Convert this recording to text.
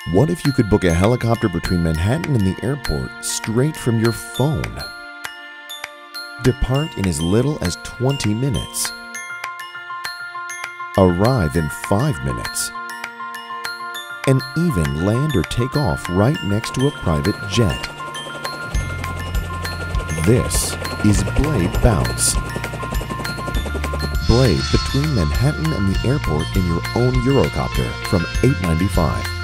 What if you could book a helicopter between Manhattan and the airport straight from your phone? Depart in as little as 20 minutes. Arrive in 5 minutes. And even land or take off right next to a private jet. This is Blade Bounce. Blade between Manhattan and the airport in your own Eurocopter from $8.95.